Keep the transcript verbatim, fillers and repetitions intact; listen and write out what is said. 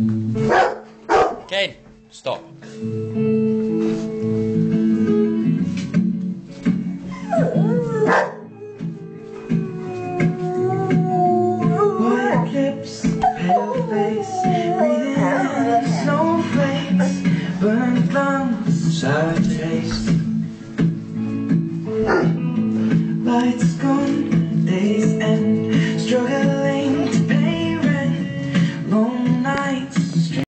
Kane, stop. White lips, pale face, breathing in snowflakes, burnt lungs, sour